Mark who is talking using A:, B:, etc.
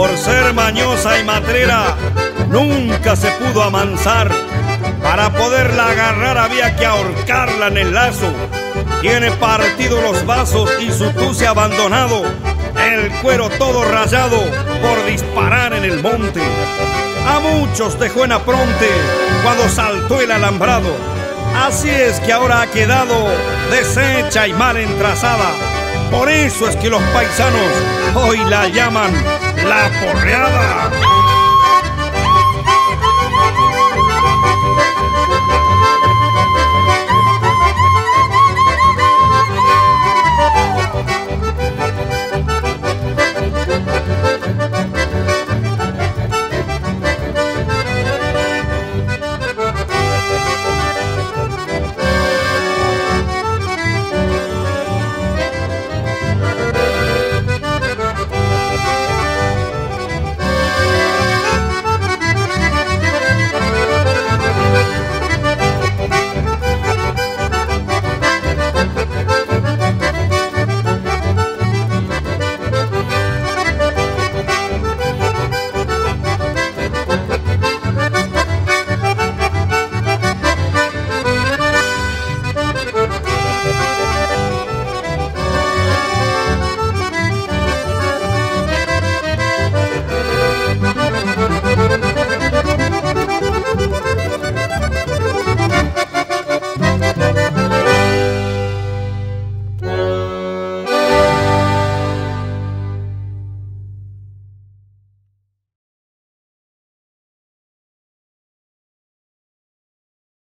A: Por ser mañosa y matrera, nunca se pudo amansar. Para poderla agarrar había que ahorcarla en el lazo. Tiene partido los vasos y su tuce abandonado, el cuero todo rayado por disparar en el monte. A muchos dejó en apronte cuando saltó el alambrado. Así es que ahora ha quedado deshecha y mal entrazada. Por eso es que los paisanos hoy la llaman la porreada.